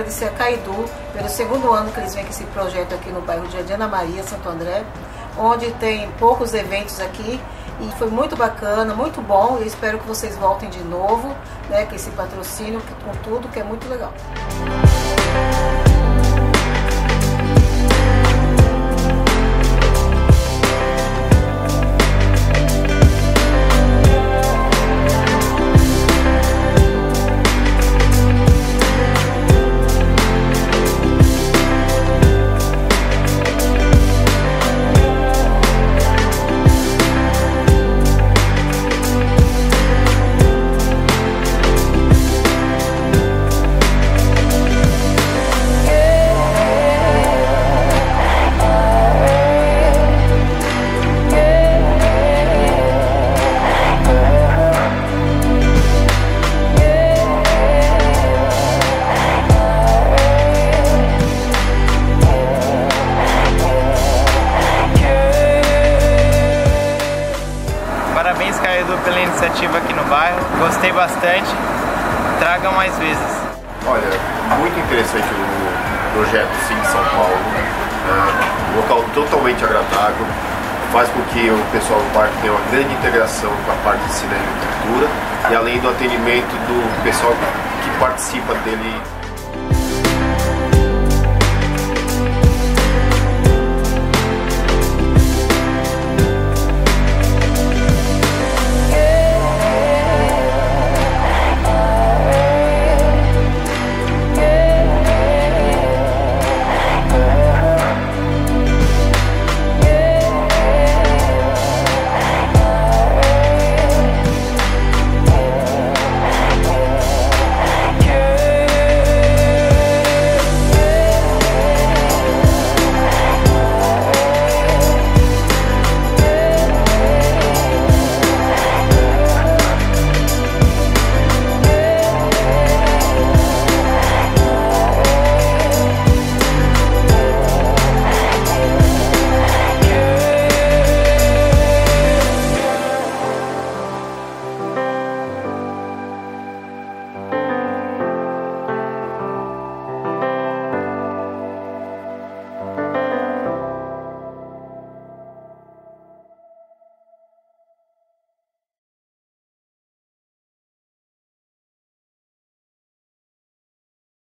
agradecer a Caidu pelo segundo ano que eles vêm com esse projeto aqui no bairro de Ana Maria, Santo André, onde tem poucos eventos aqui e foi muito bacana, muito bom. Eu espero que vocês voltem de novo, né, com esse patrocínio, com tudo, que é muito legal. Parabéns, Caidu, pela iniciativa aqui no bairro. Gostei bastante. Tragam mais vezes. Olha, muito interessante o projeto Sim São Paulo. Um local totalmente agradável. Faz com que o pessoal do parque tenha uma grande integração com a parte de cinema e cultura. E além do atendimento do pessoal que participa dele.